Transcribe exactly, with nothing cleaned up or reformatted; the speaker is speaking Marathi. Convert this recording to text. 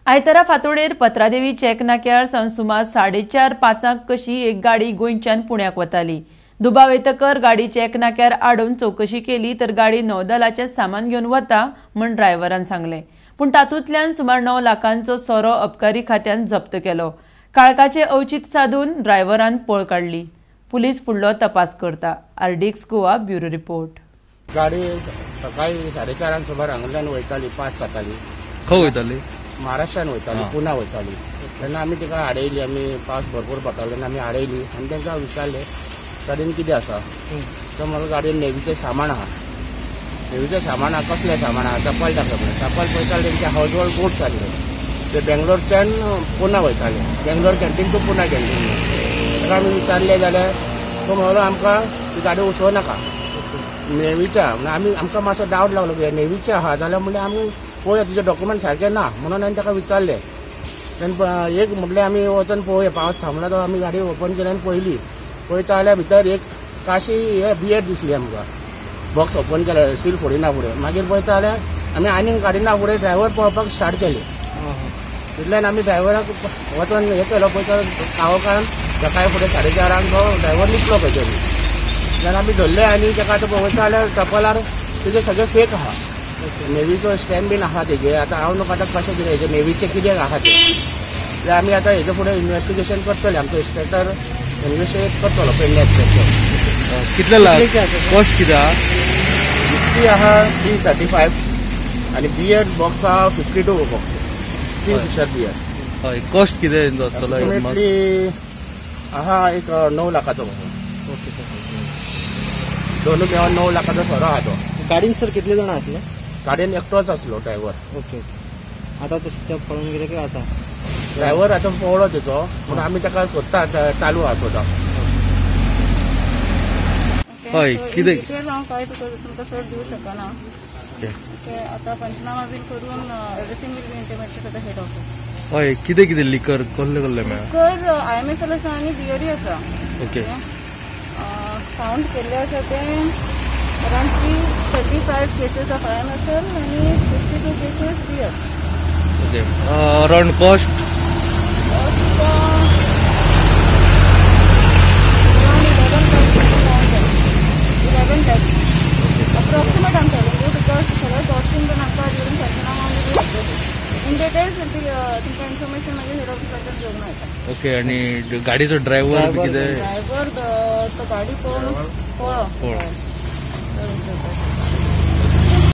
आयतारा फांतोडेर पत्रादेवी चॅक नाक्यार सावन सुमार साडे चार पांचांक कशी एक गाडी गोंयच्यान पुण्याक वताली। दुबाव येतकर गाडी चॅक नाक्यार आडोवन चौकशी केली तर गाडी नौदलाचें सामान घेवन वता म्हण ड्रायव्हरान सांगलें। पूण तातूंतल्यान सुमार णव लाखांचो सोरो अबकारी खात्यान जप्त केलो। काळखाचें औचित्य साधून ड्रायव्हरान पळ काडली। पुलीस फुडलो तपास करता। RDX Goa bureau report. गाडी सकाळी साडे चारांक सुमार हांगाच्यान वयताली पांच जाताली। खंय वयताली? महाराष्ट्रान वयताली, पुना वयताली। तेन्ना आमी तिका आडयली, आमी पावस भरपूर पडटालो तेन्ना आमी आडयली आनी तांकां विचारलें गाडयेन कितें आसा तर म्हाका गाडयेन नेवीचें सामान आहा। नेवीचें सामान आहा, कसलें सामान आहा? चप्पल दाखयलें। चप्पल पळयताले तेंचे हाऊस होल्ड गुड्स आसले। ते बेंगलोरच्यान पुना वयताले, बेंगलोर कॅन्टीन टू पुना गेल्ले। ताका आमी विचारलें जाल्यार तो म्हणलो आमकां ती गाडी वचोवं नाका नेवीच्या। आमी आमकां मातसो डावट लागलो की नेवीचे आहा जाल्यार म्हणलें आमी पळोवया तुजे डॉक्युमेंट सारके ना म्हणून हांवें ताका विचारलें। तेन्ना एक म्हटलें आमी वचून पळोवया, पावस थांबला तो आमी गाडी ओपन केली आनी पळयली। पळयता जाल्यार भितर एक काशी हे बियेड दिसली आमकां। बॉक्स ओपन केलें, सील फोडिना फुडें। मागीर पळयता जाल्यार आमी आनीक काडिना फुडें ड्रायव्हर पळोवपाक स्टार्ट केली। तितल्यान आमी ड्रायव्हराक वचून हें केलो। पळयता काळोखान सकाळी फुडें साडे चारांक तो ड्रायव्हर निघलो खंय तरी। जाल्यार आमी धरले आनी ताका आतां पळयता जाल्यार चप्पलार तेजे सगळें फेक आहा। नेवीचो स्टॅम्प बीन आहा तेजे। आतां हांव न्हू काडटा कशें कितें हेजे नेवीचे कित्याक आहा ते जाल्यार आमी आतां हेजे फुडें इन्व्हेस्टिगेशन करतले। आमचो इन्स्पेक्टर इन्व्हेस्टिगेट करतलो पेडणे इन्स्पेक्टर। कितले लाख कॉस्ट कितें आहा? फिफ्टी आहा थ्री थर्टी फायव आनी बियर्ड बॉक्स आहा फिफ्टी टू बॉक्स थ्री फिशर बियर्ड। हय, कॉस्ट कितें आसतलो? एस्टिमेटली आहा एक णव लाखाचो। Okay sir. दोनूय मेळोन णव लाखाचो सोरो आहा तो। गाडीन सर कितले जाण आसले? गाडयेन एकटोच आसलो ड्रायव्हर। Okay okay. आतां तो पळोवन गेले की आसा ड्रायव्हर आतां पळो तेचो पूण आमी ताका सोदता, चालू आहा सोदप। हय, कितें हांव कांय तुमकां चड दिवं शकना। ओके, आतां पंचनामा बीन करून everything will be intimated to the head office. हय, कितें कितें लिकर कसले कसले मेळ्ळा? लिकर आय एम एफ एल आसा आनी बियरी आसा। ओके। फावंड केल्ले आसा ते around three thirty five cases of I M F L आनी fifty two cases beer. Okay, around cost? Cost around eleven lakhs eleven lakhs approximate आम टेलिंग यू बिकॉज सगळें कॉस्टिंग बीन आमकां ड्युरींग पंचनामा आमी इन डिटेल्स तुमकां इन्फॉर्मेशन मागीर हेड ऑफिसाच्यान घेवन मेळटा। ओके, आनी गाडीचो ड्रायव्हर बी कितें? ड्रायव्हर तो गाडी पळोवन पळो।